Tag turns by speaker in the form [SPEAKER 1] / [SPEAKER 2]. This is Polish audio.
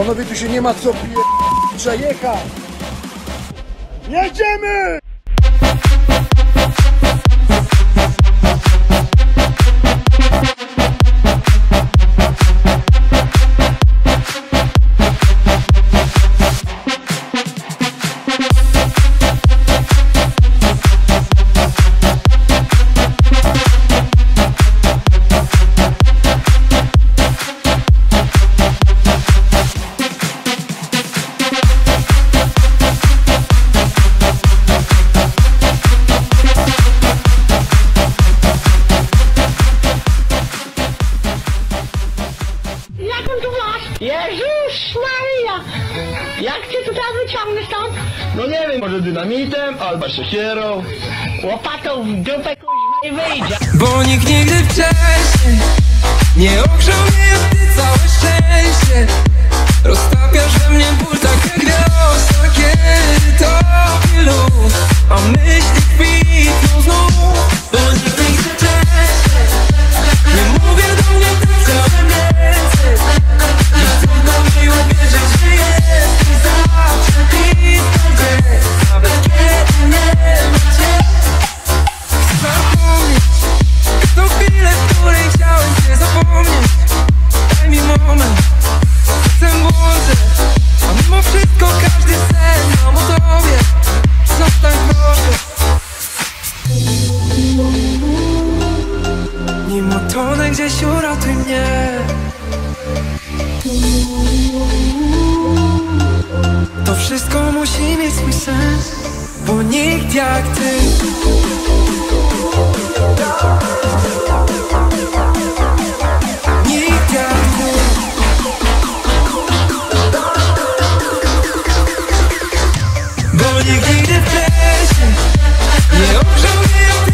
[SPEAKER 1] Panowie, tu się nie ma co trzeba jechać. Jedziemy!
[SPEAKER 2] Jezus Maria! Jak cię tutaj wyciągnę stąd?
[SPEAKER 3] No nie wiem, może dynamitem, albo siekierą.
[SPEAKER 2] Łopatą w dupę kuźwa i wyjdzie.
[SPEAKER 4] Bo nikt nigdy wcześniej nie ogrzał mnie jak ty, całe szczęście. Roztapiasz we mnie ból tak jak wiosna, kiedy tobie luz, a myśli kwitną znów. Bo nikt nigdy wcześniej nie mówię do mnie tak całe więcej. I trudno mi uwierzyć, że jesteś zawsze blisko gdzieś, nawet kiedy nie ma cię. Chcę zapomnieć tą chwilę, w której chciałem cię zapomnieć. Daj mi moment, chcę błądzę, a mimo wszystko każdy sen mam o tobie. Zostań proszę. Nim utonę gdzieś, uratuj mnie. To wszystko musi mieć swój sens, bo nikt jak ty. Nikt jak ty. Bo nikt nigdy wcześniej nie ogrzał mnie jak